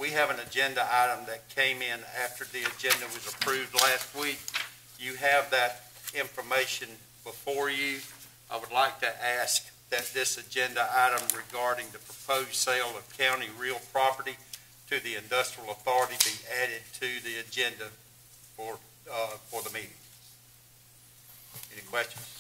we have an agenda item that came in after the agenda was approved last week. You have that information before you. I would like to ask that this agenda item regarding the proposed sale of county real property to the Industrial Authority be added to the agenda for the meeting. Any questions?